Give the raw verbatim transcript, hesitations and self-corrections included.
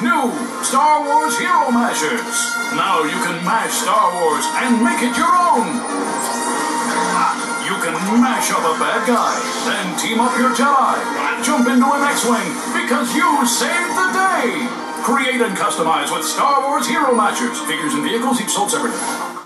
New Star Wars Hero Mashers. Now you can mash Star Wars and make it your own. You can mash up a bad guy, then team up your Jedi, jump into an X-Wing because you saved the day. Create and customize with Star Wars Hero Mashers. Figures and vehicles each sold separately.